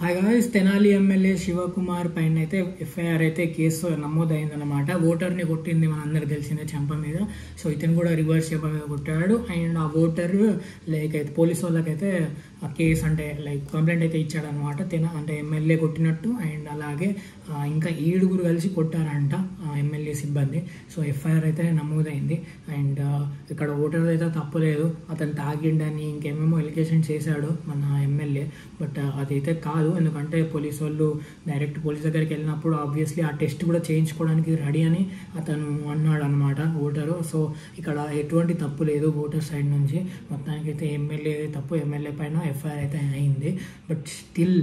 Hi guys, Tenali MLA Sivakumar పైన అయితే FIR అయితే కేసు నమోదైందనమాట. ఓటర్ని కొట్టింది మనందరికి తెలిసిందే చెంప మీద. సో ఇతను కూడా రివర్స్ చెంప మీద కొట్టాడు. అండ్ ఆ ఓటర్ లైక్ అయితే పోలీస్ వాళ్ళకైతే ఆ కేసు అంటే లైక్ కంప్లైంట్ అయితే ఇచ్చాడనమాట. అంటే ఎమ్మెల్యే కొట్టినట్టు. అండ్ అలాగే ఇంకా 7 కలిసి కొట్టారంట ఎమ్మెల్యే సిబ్బంది. సో ఎఫ్ఐఆర్ అయితే నమోదైంది. అండ్ ఇక్కడ ఓటర్ అయితే తప్పలేదు, అతను తాగిండని ఇంకేమేమో ఎలిగేషన్ చేశాడు మన ఎమ్మెల్యే. బట్ అదైతే కాదు, ఎందుకంటే పోలీసు వాళ్ళు డైరెక్ట్ పోలీస్ దగ్గరికి వెళ్ళినప్పుడు ఆబ్వియస్లీ ఆ టెస్ట్ కూడా చేయించుకోవడానికి రెడీ అని అతను అన్నాడు అనమాట ఓటరు. సో ఇక్కడ ఎటువంటి తప్పు లేదు ఓటర్ సైడ్ నుంచి. మొత్తానికైతే ఎమ్మెల్యే తప్పు, ఎమ్మెల్యే పైన ఎఫ్ఐఆర్ అయితే అయింది. బట్ స్టిల్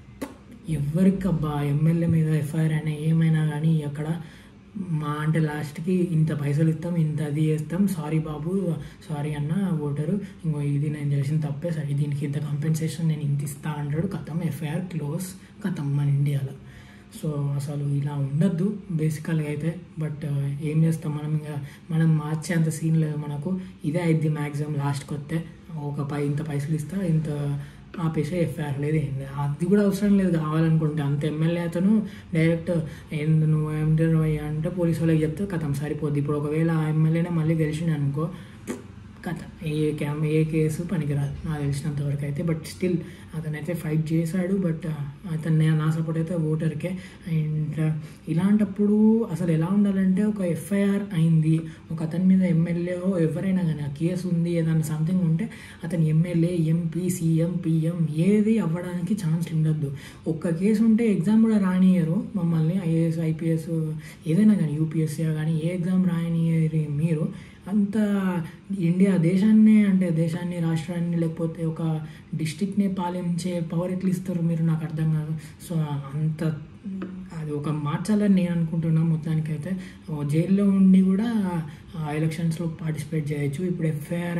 ఎవరికబ్బా ఎమ్మెల్యే మీద ఎఫ్ఐఆర్ అయినా ఏమైనా కానీ అక్కడ మా అంటే లాస్ట్కి ఇంత పైసలు ఇస్తాం, ఇంత అది చేస్తాం, సారీ బాబు, సారీ అన్న ఓటరు, ఇంకో ఇది నేను చేసిన తప్పే, సరే దీనికి ఇంత కంపెన్సేషన్ నేను ఇంత ఇస్తా అంటాడు. కథం, ఎఫ్ఐఆర్ క్లోజ్, కథం మన ఇండియాలో. సో అసలు ఇలా ఉండద్దు బేసికల్గా అయితే. బట్ ఏం చేస్తాం మనం, ఇంకా మనం మార్చేంత సీన్ లేదు మనకు. ఇదే అయిద్ది మ్యాక్సిమం లాస్ట్కి వస్తే, ఇంత పైసలు ఇస్తా, ఇంత ఆపేసే, ఎఫ్ఐఆర్ లేదు, ఏం లేదు. అది కూడా అవసరం లేదు కావాలనుకుంటే. అంత ఎమ్మెల్యే అతను డైరెక్ట్ నువ్వు ఏమంటారు అంటే పోలీసు వాళ్ళకి చెప్తే కథం సరిపోద్ది. ఇప్పుడు ఒకవేళ ఆ ఎమ్మెల్యేనే మళ్ళీ గెలిచిండు అనుకో, కథ ఏ కేసు పనికిరాదు నాకు తెలిసినంత వరకు అయితే. బట్ స్టిల్ అతనైతే ఫైట్ చేశాడు. బట్ అతను నా సపోర్ట్ అయితే ఓటర్కే. అండ్ ఇలాంటప్పుడు అసలు ఎలా ఉండాలంటే, ఒక ఎఫ్ఐఆర్ అయింది, ఒక అతని మీద ఎమ్మెల్యే ఎవరైనా కానీ ఆ కేసు ఉంది, ఏదైనా సంథింగ్ ఉంటే అతను ఎమ్మెల్యే, ఎంపీ, సీఎం, పిఎం ఏది అవ్వడానికి ఛాన్స్ ఉండద్దు. ఒక్క కేసు ఉంటే ఎగ్జామ్ కూడా రానియరు మమ్మల్ని. ఐఏఎస్, ఐపీఎస్ ఏదైనా కానీ, యూపీఎస్సీ కానీ ఏ ఎగ్జామ్ రానియరు మీరు. అంత ఇండియా దేశాన్ని రాష్ట్రాన్ని లేకపోతే ఒక డిస్ట్రిక్ట్ని పాలించే పవర్ ఎట్లా ఇస్తారు మీరు, నాకు అర్థం కాదు. సో అంత అది ఒక మార్చాలని నేను అనుకుంటున్నాను. మొత్తానికైతే జైల్లో ఉండి కూడా ఎలక్షన్స్లో పార్టిసిపేట్ చేయొచ్చు. ఇప్పుడు ఎఫ్ఐఆర్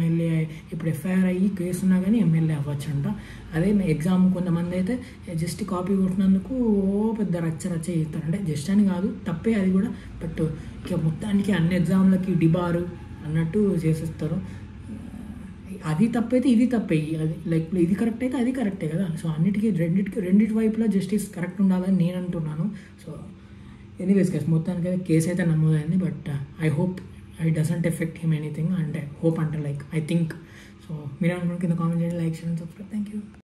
అయ్యి కేసు ఉన్నా కానీ ఎమ్మెల్యే అవ్వచ్చు అంట. అదే ఎగ్జామ్ కొంతమంది అయితే జస్ట్ కాపీ కొట్టినందుకు పెద్ద రచ్చ చేస్తారు. అంటే జస్ట్ అని కాదు, తప్పే అది కూడా. బట్ ఇక మొత్తానికి అన్ని ఎగ్జామ్లకి డిబారు అన్నట్టు చేసేస్తారు. అది తప్పైతే ఇది తప్పే, అది లైక్ ఇది కరెక్ట్ అయితే అది కరెక్టే కదా. సో రెండింటి వైపులా జస్టిస్ కరెక్ట్ ఉండాలని నేను అంటున్నాను. సో ఎనీవేస్ గైస్, మొత్తానికి అయితే కేసు అయితే నమోదైంది. But I hope I doesn't affect him anything. అంటే హోప్ అంటే లైక్ ఐ థింక్. సో మీరు అనుకుంటే కింద కామెంట్ చేయండి, లైక్ చేయండి, సబ్స్క్రైబ్. Thank you.